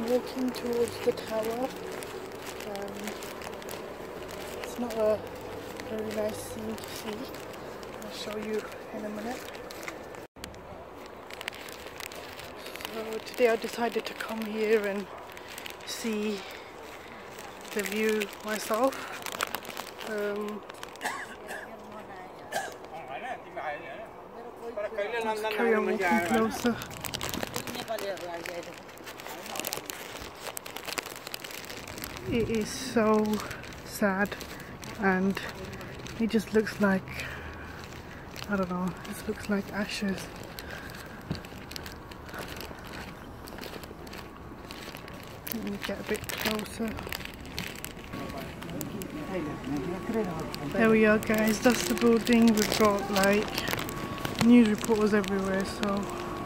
I'm walking towards the tower. It's not a very nice scene to see. I'll show you in a minute. So today I decided to come here and see the view myself. Let's carry on walking closer. It is so sad and it just looks like, I don't know, it just looks like ashes. Let me get a bit closer. There we are guys, that's the building. We've got like news reporters everywhere, so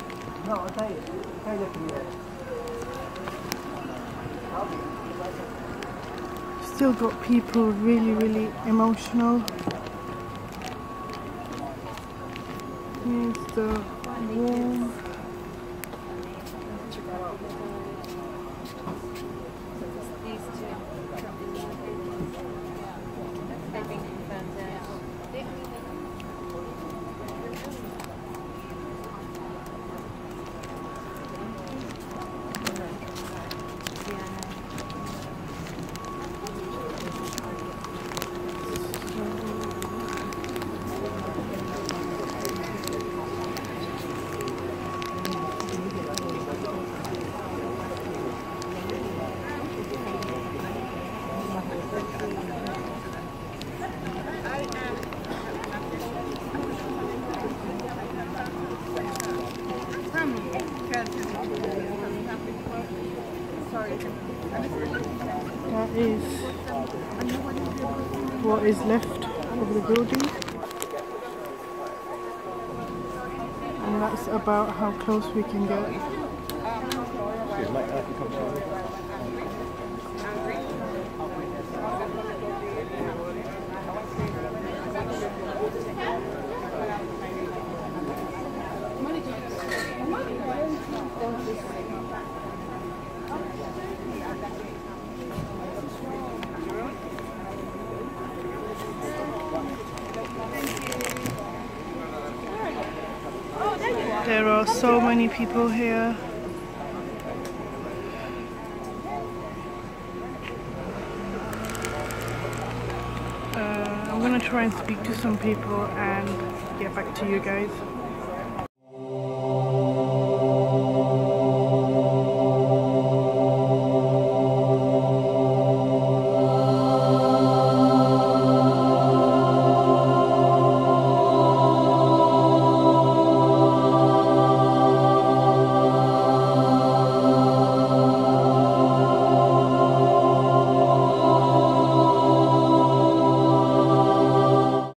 still got people really emotional. Here's the wall. That is what is left of the building, and that's about how close we can get. There are so many people here. I'm gonna try and speak to some people and get back to you guys.